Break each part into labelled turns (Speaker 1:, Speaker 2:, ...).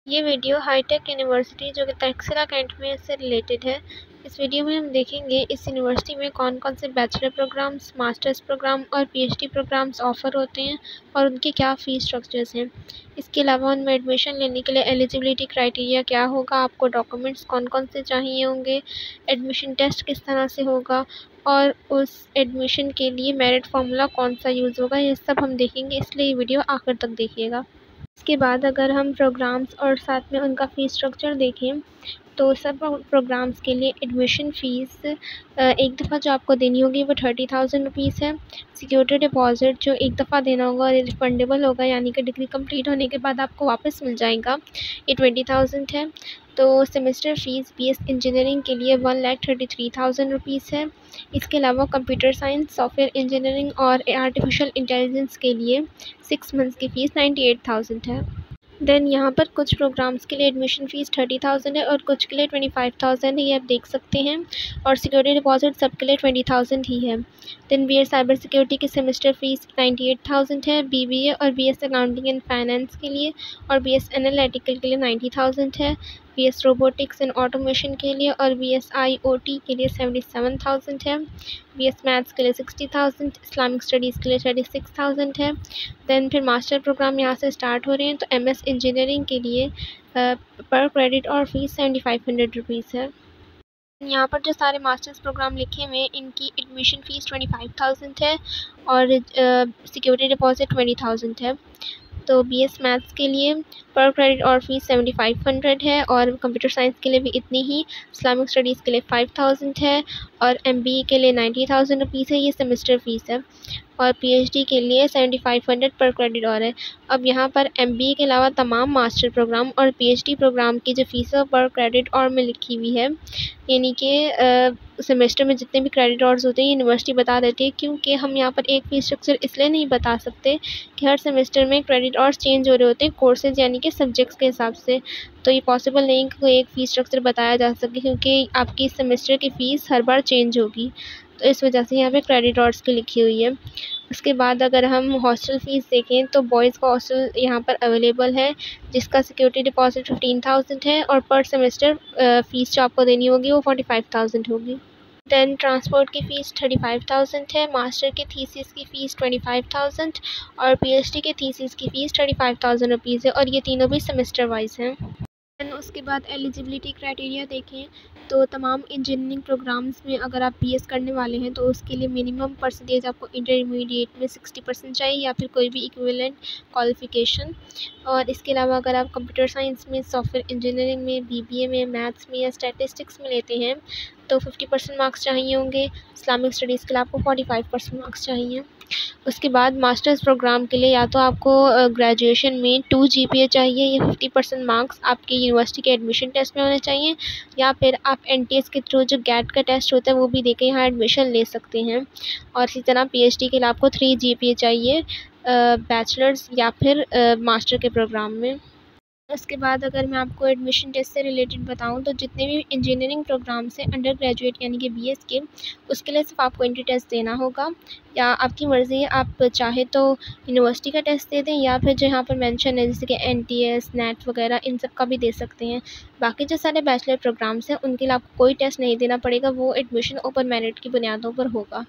Speaker 1: ये video hi tech university जो कि तक्षशिला कैंट में से रिलेटेड है। इस वीडियो में हम देखेंगे इस यूनिवर्सिटी में कौन कौन से बैचलर प्रोग्राम्स, मास्टर्स प्रोग्राम और पीएचडी प्रोग्राम्स ऑफ़र होते हैं और उनके क्या फ़ीस स्ट्रक्चर्स हैं। इसके अलावा उनमें एडमिशन लेने के लिए एलिजिबिलिटी क्राइटेरिया क्या होगा, आपको डॉक्यूमेंट्स कौन कौन से चाहिए होंगे, एडमिशन टेस्ट किस तरह से होगा और उस एडमिशन के लिए मेरिट फार्मूला कौन सा यूज़ होगा, ये सब हम देखेंगे, इसलिए ये वीडियो आखिर तक देखिएगा। इसके बाद अगर हम प्रोग्राम्स और साथ में उनका फ़ीस स्ट्रक्चर देखें तो सब प्रोग्राम्स के लिए एडमिशन फ़ीस एक दफ़ा जो आपको देनी होगी वो 30,000 रुपीज़ है। सिक्योरिटी डिपॉज़िट जो एक दफ़ा देना होगा और रिफंडेबल होगा, यानी कि डिग्री कंप्लीट होने के बाद आपको वापस मिल जाएगा, ये 20,000 है। तो सेमेस्टर फ़ीस बीएस इंजीनियरिंग के लिए 1,33,000 रुपीज़ है। इसके अलावा कंप्यूटर साइंस, सॉफ्टवेयर इंजीनियरिंग और आर्टिफिशियल इंटेलिजेंस के लिए 6 मंथ्स की फ़ीस 98,000 है। देन यहाँ पर कुछ प्रोग्राम्स के लिए एडमिशन फ़ीस 30,000 है और कुछ के लिए 25,000 है, ये आप देख सकते हैं। और सिक्योरिटी डिपॉज़िट सब के लिए 20,000 ही है। देन बीए साइबर सिक्योरिटी की सेमेस्टर फ़ीस 98,000 है। बीबीए और बीएस अकाउंटिंग एंड फाइनेंस के लिए और बीएस एनालिटिकल के लिए 90,000 है। बीएस रोबोटिक्स एंड ऑटोमेशन के लिए और बीएस आईओटी के लिए 77,000 है। बीएस मैथ्स के लिए 60,000, इस्लामिक स्टडीज़ के लिए 36,000 है। देन फिर मास्टर प्रोग्राम यहाँ से स्टार्ट हो रहे हैं, तो एमएस इंजीनियरिंग के लिए पर क्रेडिट और फीस 7,500 रुपीज़ है। यहाँ पर जो सारे मास्टर्स प्रोग्राम लिखे हुए हैं इनकी एडमिशन फ़ीस 25,000 है और सिक्योरिटी डिपॉज़िट 20,000 है। तो बीएस मैथ्स के लिए पर क्रेडिट और फीस 7,500 है और कंप्यूटर साइंस के लिए भी इतनी ही। इस्लामिक स्टडीज़ के लिए 5,000 है और एमबीए के लिए 90,000 रुपीज़ है, ये सेमेस्टर फ़ीस है। और पीएचडी के लिए 7,500 पर क्रेडिट और है। अब यहाँ पर एमबीए के अलावा तमाम मास्टर प्रोग्राम और पीएचडी प्रोग्राम की जो फ़ीस है पर क्रेडिट और में लिखी हुई है, यानी कि सेमेस्टर में जितने भी क्रेडिट आवर्स होते हैं यूनिवर्सिटी बता देती है, क्योंकि हम यहाँ पर एक फ़ीस स्ट्रक्चर इसलिए नहीं बता सकते कि हर सेमेस्टर में क्रेडिट आवर्स चेंज हो रहे होते हैं कोर्सेज़ यानी कि सब्जेक्ट्स के हिसाब से। तो ये पॉसिबल नहीं कि कोई एक फ़ीस स्ट्रक्चर बताया जा सके, क्योंकि आपकी इस सेमेस्टर की फ़ीस हर बार चेंज होगी, तो इस वजह से यहाँ पे क्रेडिट आवर्स की लिखी हुई है। उसके बाद अगर हम हॉस्टल फ़ीस देखें तो बॉयज़ का हॉस्टल यहाँ पर अवेलेबल है, जिसका सिक्योरिटी डिपॉज़िट 15,000 है और पर सेमेस्टर फ़ीस जो आपको देनी होगी वो 45,000 होगी। देन ट्रांसपोर्ट की फ़ीस 35,000 है। मास्टर की थीसिस की फ़ीस 25,000 और पीएचडी की थीसिस की फ़ीस 35,000 रुपीज़ है और ये तीनों भी सेमेस्टर वाइज हैं। देन उसके बाद एलिजिबिलिटी क्राइटेरिया देखें तो तमाम इंजीनियरिंग प्रोग्राम्स में अगर आप बीएस करने वाले हैं तो उसके लिए मिनिमम परसेंटेज आपको इंटरमीडिएट में 60% चाहिए या फिर कोई भी इक्विवेलेंट क्वालिफ़िकेशन। और इसके अलावा अगर आप कंप्यूटर साइंस में, सॉफ्टवेयर इंजीनियरिंग में, बीबीए में, मैथ्स में या स्टैटिस्टिक्स में लेते हैं तो 50% मार्क्स चाहिए होंगे। इस्लामिक स्टडीज़ के लिए आपको 45% मार्क्स चाहिए। उसके बाद मास्टर्स प्रोग्राम के लिए या तो आपको ग्रेजुएशन में 2 जीपीए चाहिए, या 50% मार्क्स आपके यूनिवर्सिटी के एडमिशन टेस्ट में होने चाहिए, या फिर आप एनटीएस के थ्रू जो गैट का टेस्ट होता है वो भी देके यहाँ एडमिशन ले सकते हैं। और इसी तरह पीएचडी के लिए आपको 3 जीपीए चाहिए बैचलर्स या फिर मास्टर के प्रोग्राम में। उसके बाद अगर मैं आपको एडमिशन टेस्ट से रिलेटेड बताऊं तो जितने भी इंजीनियरिंग प्रोग्राम्स हैं अंडर ग्रेजुएट यानी कि बीएस के, उसके लिए सिर्फ आपको एंट्री टेस्ट देना होगा, या आपकी मर्ज़ी है, आप चाहे तो यूनिवर्सिटी का टेस्ट दे दें या फिर जो यहाँ पर मेंशन है जैसे कि एनटीएस, नेट वगैरह, इन सब का भी दे सकते हैं। बाकी जो सारे बैचलर प्रोग्राम्स हैं उनके लिए आपको कोई टेस्ट नहीं देना पड़ेगा, वो एडमिशन ओपन मेरिट की बुनियादों पर होगा।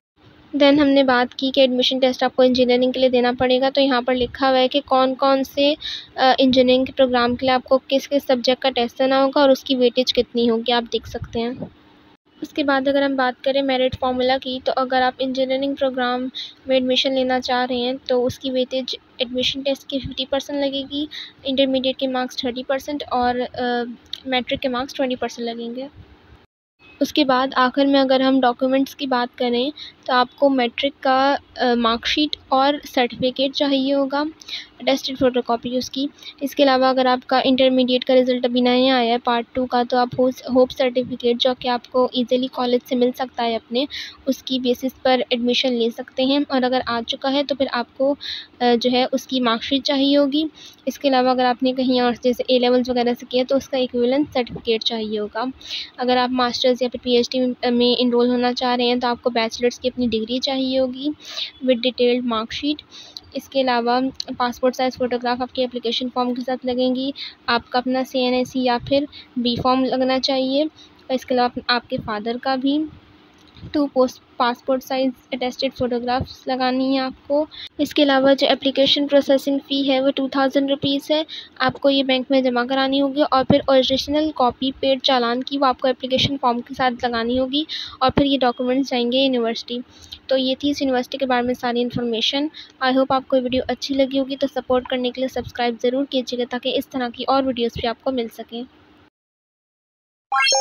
Speaker 1: देन हमने बात की कि एडमिशन टेस्ट आपको इंजीनियरिंग के लिए देना पड़ेगा, तो यहाँ पर लिखा हुआ है कि कौन कौन से इंजीनियरिंग के प्रोग्राम के लिए आपको किस किस सब्जेक्ट का टेस्ट देना होगा और उसकी वेटेज कितनी होगी, आप देख सकते हैं। उसके बाद अगर हम बात करें मेरिट फार्मूला की, तो अगर आप इंजीनियरिंग प्रोग्राम में एडमिशन लेना चाह रहे हैं तो उसकी वेटेज एडमिशन टेस्ट की 50% लगेगी, इंटरमीडिएट के मार्क्स 30% और मैट्रिक के मार्क्स 20% लगेंगे। उसके बाद आखिर में अगर हम डॉक्यूमेंट्स की बात करें तो आपको मैट्रिक का मार्कशीट और सर्टिफिकेट चाहिए होगा, अटेस्टेड फ़ोटोकॉपी उसकी। इसके अलावा अगर आपका इंटरमीडिएट का रिज़ल्ट अभी नया आया है पार्ट 2 का, तो आप होप सर्टिफिकेट जो कि आपको ईज़िली कॉलेज से मिल सकता है अपने, उसकी बेसिस पर एडमिशन ले सकते हैं। और अगर आ चुका है तो फिर आपको जो है उसकी मार्कशीट चाहिए होगी। इसके अलावा अगर आपने कहीं और जैसे ए लेवल्स वगैरह से किया तो उसका इक्विवेलेंट सर्टिफिकेट चाहिए होगा। अगर आप मास्टर्स या फिर पीएचडी में इनरोल होना चाह रहे हैं तो आपको बैचलर्स की अपनी डिग्री चाहिए होगी विद डिटेल्ड मार्कशीट। इसके अलावा पासपोर्ट साइज़ फ़ोटोग्राफ आपके एप्लीकेशन फॉर्म के साथ लगेंगी। आपका अपना CNSE या फिर बी फॉर्म लगना चाहिए। और इसके अलावा आपके फादर का भी 2 पासपोर्ट साइज़ अटेस्टेड फ़ोटोग्राफ्स लगानी है आपको। इसके अलावा जो एप्लीकेशन प्रोसेसिंग फ़ी है वो 2000 रुपीज़ है। आपको ये बैंक में जमा करानी होगी और फिर ओरिजिनल कॉपी पेड चालान की वो आपको एप्लीकेशन फॉर्म के साथ लगानी होगी और फिर ये डॉक्यूमेंट्स जाएंगे यूनिवर्सिटी। तो ये थी इस यूनिवर्सिटी के बारे में सारी इन्फॉर्मेशन। आई होप आपको ये वीडियो अच्छी लगी होगी, तो सपोर्ट करने के लिए सब्सक्राइब ज़रूर कीजिएगा ताकि इस तरह की और वीडियोज़ भी आपको मिल सकें।